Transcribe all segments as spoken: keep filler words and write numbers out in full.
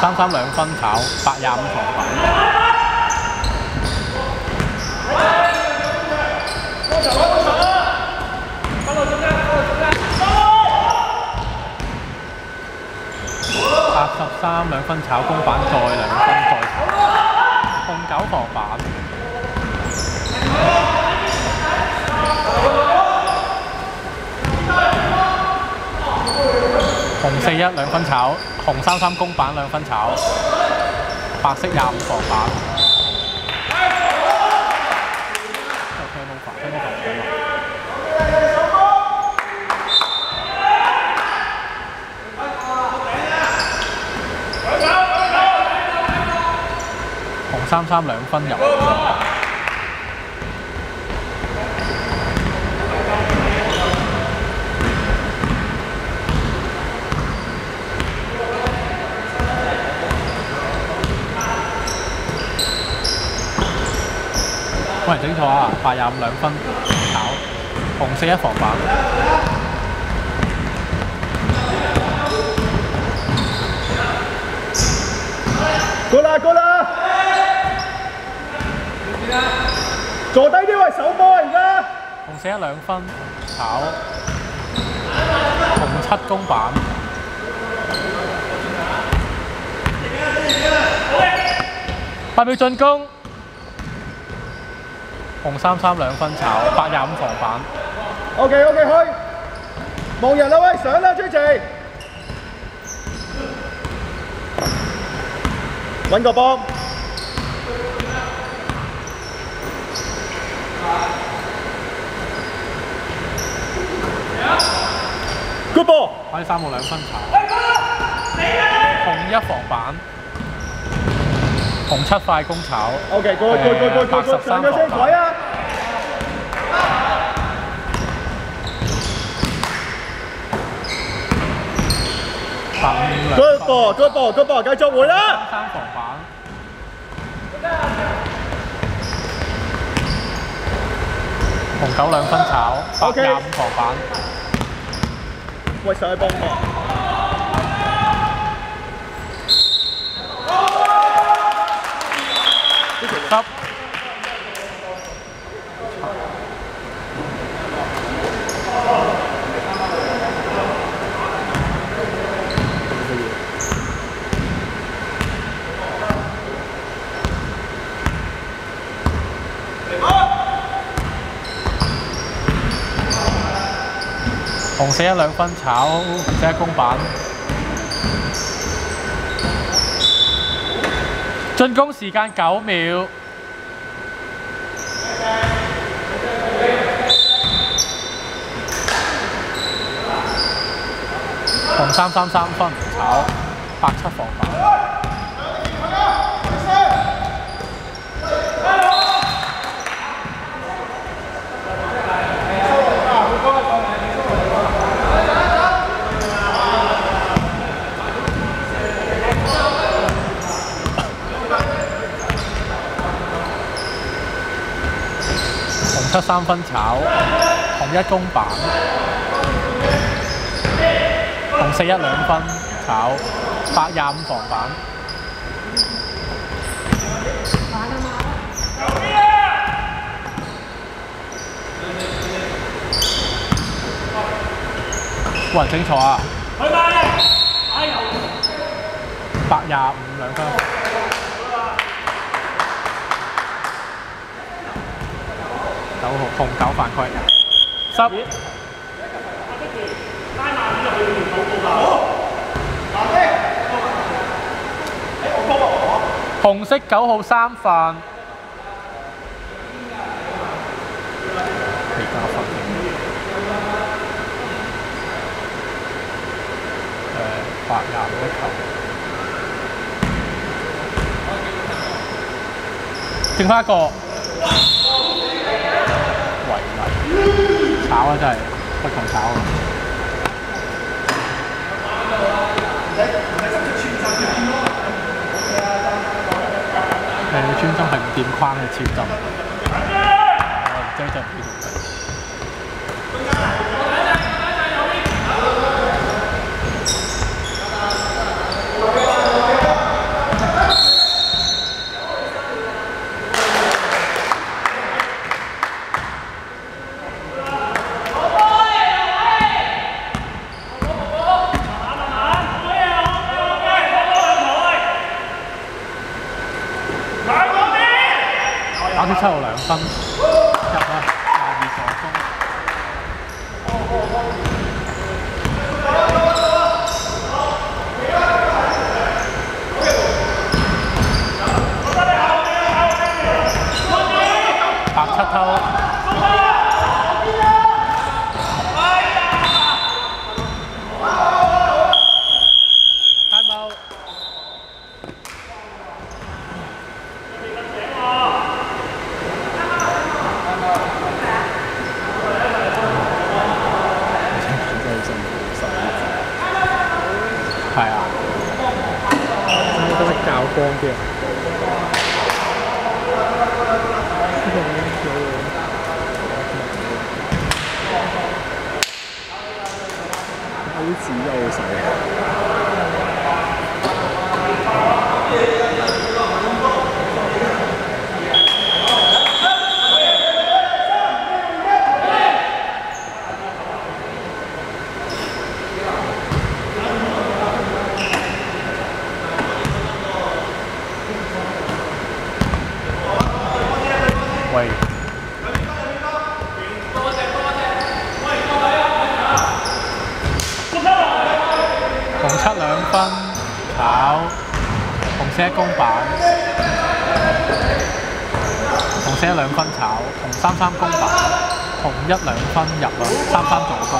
三三兩分炒，八廿五防反。八十三兩分炒，公板再兩分再炒，控九防反。紅四一兩分炒，紅三三公板兩分炒，白色廿五防反。有 turnover，turnover 紅三三兩分入。冇人整錯啊！八廿五兩分炒，紅四一防反。 過啦過啦！坐低啲喂手波而家。 紅四一兩分炒，紅七公板。八秒進攻。紅三三兩分炒，八廿五防反。 OK OK 去，望人啦喂，上啦 J J， 揾個波。Good ball， 可以三號兩分炒，紅一防反。紅七快攻炒 ，OK， 過過過過過過，上咗先鬼啊！ 八五兩。 Good ball，good ball，good ball， 繼續回啦！ 三防反。紅九兩分炒，八廿五防反。 喂，上去幫我。 十。紅四一兩分炒，即係公板。進攻時間九秒。紅三三三分炒，八七防反。紅七三分炒，紅一公板。紅四一兩分炒，八廿五防反。冇人整錯啊！八廿五兩分。九號紅九犯規，十。紅色九號三犯，未加分。誒，八廿五一球，剩翻一個，違例，炒啊真係不求炒啊！誒專針係唔掂框嘅切針，我唔知真係唔知道。 分入啦，廿二助攻。白七偷。係啊，真係都識教光啲啊！好似優勢。喂，紅七兩分炒，紅色公板，紅色兩分炒，紅三三公板，紅一兩分入啊，三三助攻。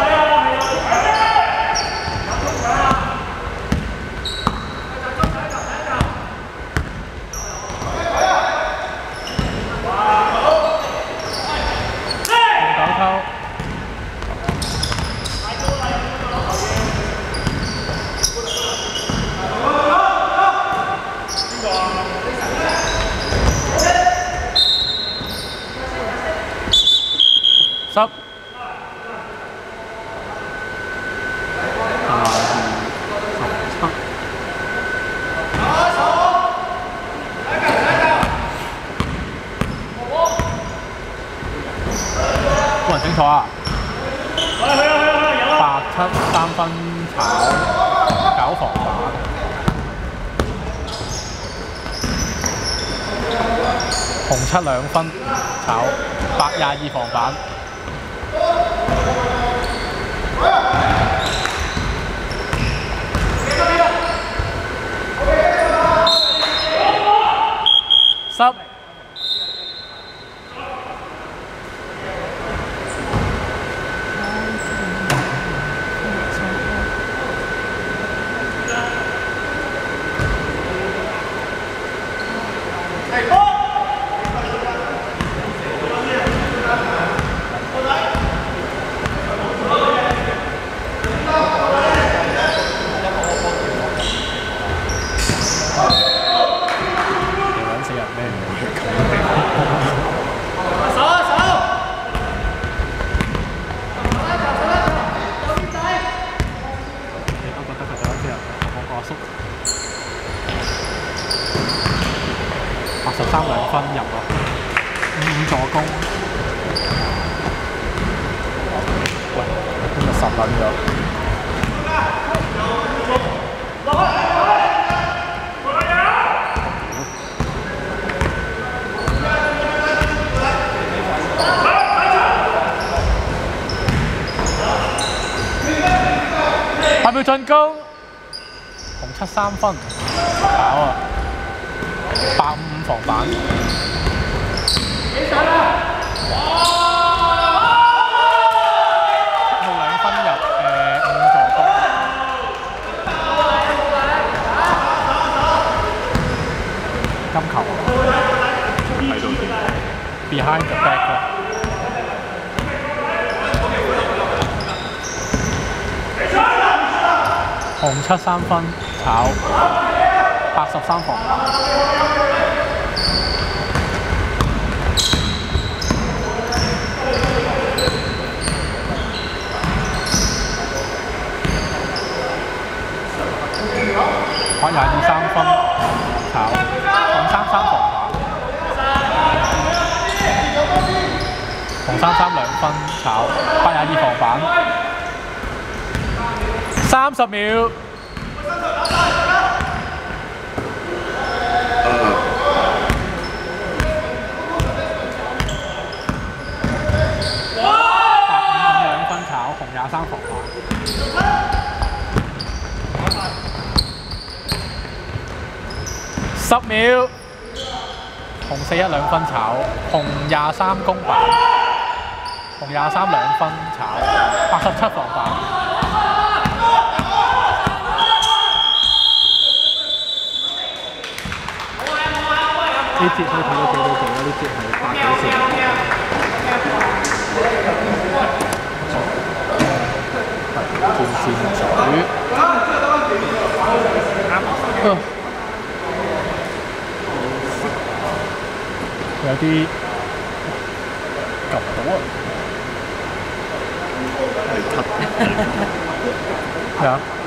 十啊，冇人整錯啊！八七三分炒，九防板，紅七兩分炒，八廿二防板。十八十三兩分入啊，五五助攻。喂，今日十撚咗。八秒進攻，紅七三分，炒啊！八五五防板，幾上啦！七號兩分入，誒五助攻。金球睇到添 ，behind the back 咯。紅七三分，炒八十三防板。八廿二三分，炒紅三三防板。紅三三兩分，炒八廿二防板。三十秒。 紅廿三防反。十秒，紅四一兩分炒，紅廿三攻板，紅廿三兩分炒，八十七防反。 呢節可以睇到幾多度啦？呢節係八幾四。戰戰主。啱。 有啲及到啊！ 係七。 係啊。